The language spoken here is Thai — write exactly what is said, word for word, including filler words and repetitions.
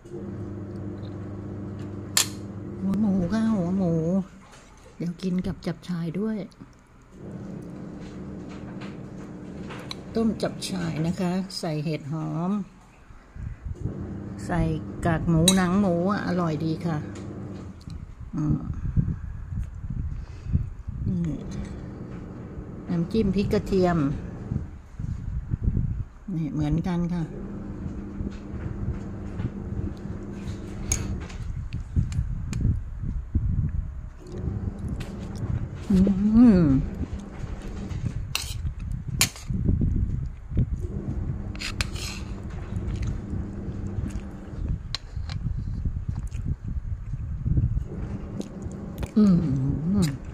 หัวหมูค่ะหัวหมู เดี๋ยวกินกับจับฉ่ายด้วย ต้มจับฉ่ายนะคะ ใส่เห็ดหอม ใส่กากหมูหนังหมูอร่อยดีค่ะอืมน้ำจิ้มพริกกระเทียมนี่เหมือนกันค่ะอืมอืม